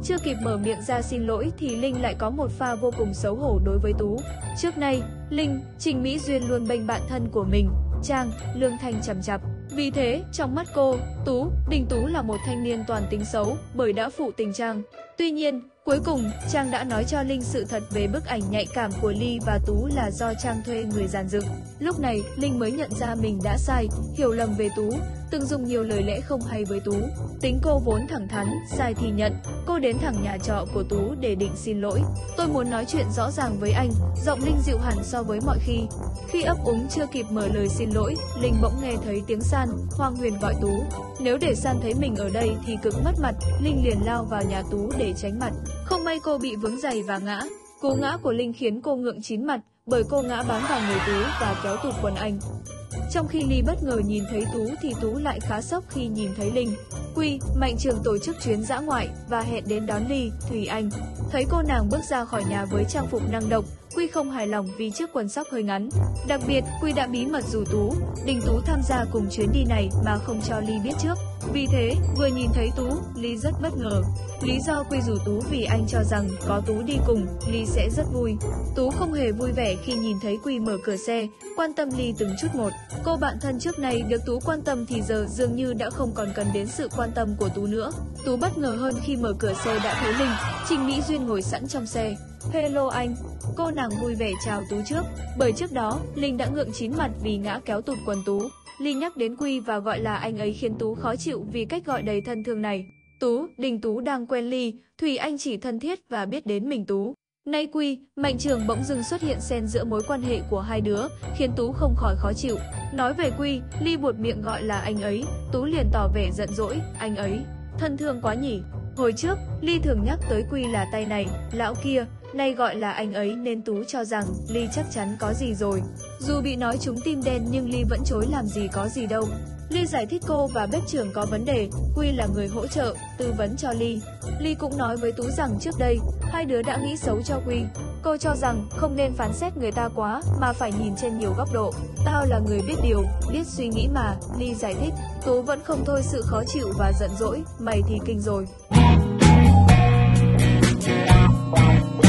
chưa kịp mở miệng ra xin lỗi thì Linh lại có một pha vô cùng xấu hổ đối với Tú. Trước nay, Linh, Trình Mỹ Duyên luôn bênh bạn thân của mình, Trang, Lương Thanh chằm chặp. Vì thế, trong mắt cô, Đình Tú là một thanh niên toàn tính xấu bởi đã phụ tình Trang. Tuy nhiên, cuối cùng, Trang đã nói cho Linh sự thật về bức ảnh nhạy cảm của Ly và Tú là do Trang thuê người dàn dựng. Lúc này, Linh mới nhận ra mình đã sai, hiểu lầm về Tú, từng dùng nhiều lời lẽ không hay với Tú. Tính cô vốn thẳng thắn, sai thì nhận, cô đến thẳng nhà trọ của Tú để định xin lỗi. Tôi muốn nói chuyện rõ ràng với anh, giọng Linh dịu hẳn so với mọi khi. Khi ấp úng chưa kịp mở lời xin lỗi, Linh bỗng nghe thấy tiếng San, Hoàng Huyền gọi Tú. Nếu để San thấy mình ở đây thì cực mất mặt, Linh liền lao vào nhà Tú để tránh mặt. Không may cô bị vướng giày và ngã. Cú ngã của Linh khiến cô ngượng chín mặt, bởi cô ngã bám vào người Tú và kéo tụt quần anh. Trong khi Ly bất ngờ nhìn thấy Tú thì Tú lại khá sốc khi nhìn thấy Linh. Mạnh Trường tổ chức chuyến dã ngoại và hẹn đến đón Ly, Thùy Anh. Thấy cô nàng bước ra khỏi nhà với trang phục năng động, Quy không hài lòng vì chiếc quần sóc hơi ngắn. Đặc biệt, Quy đã bí mật rủ Đình Tú tham gia cùng chuyến đi này mà không cho Ly biết trước. Vì thế, vừa nhìn thấy Tú, Ly rất bất ngờ. Lý do Quy rủ Tú vì anh cho rằng có Tú đi cùng, Ly sẽ rất vui. Tú không hề vui vẻ khi nhìn thấy Quy mở cửa xe, quan tâm Ly từng chút một. Cô bạn thân trước này được Tú quan tâm thì giờ dường như đã không còn cần đến sự quan tâm của Tú nữa. Tú bất ngờ hơn khi mở cửa xe đã thấy Linh, Trình Mỹ Duyên ngồi sẵn trong xe. Hello anh. Cô nàng vui vẻ chào Tú trước, bởi trước đó, Linh đã ngượng chín mặt vì ngã kéo tụt quần Tú. Ly nhắc đến Quy và gọi là anh ấy khiến Tú khó chịu vì cách gọi đầy thân thương này. Đình Tú đang quen Ly, Thùy Anh chỉ thân thiết và biết đến mình Tú. Nay Quy, Mạnh Trường bỗng dưng xuất hiện xen giữa mối quan hệ của hai đứa, khiến Tú không khỏi khó chịu. Nói về Quy, Ly buột miệng gọi là anh ấy, Tú liền tỏ vẻ giận dỗi, anh ấy, thân thương quá nhỉ. Hồi trước, Ly thường nhắc tới Quy là tay này, lão kia, nay gọi là anh ấy nên Tú cho rằng Ly chắc chắn có gì rồi. Dù bị nói trúng tim đen nhưng Ly vẫn chối làm gì có gì đâu. Ly giải thích cô và bếp trưởng có vấn đề, Quy là người hỗ trợ, tư vấn cho Ly. Ly cũng nói với Tú rằng trước đây, hai đứa đã nghĩ xấu cho Quy. Cô cho rằng không nên phán xét người ta quá mà phải nhìn trên nhiều góc độ. Tao là người biết điều, biết suy nghĩ mà, Ly giải thích. Tú vẫn không thôi sự khó chịu và giận dỗi, mày thì kinh rồi.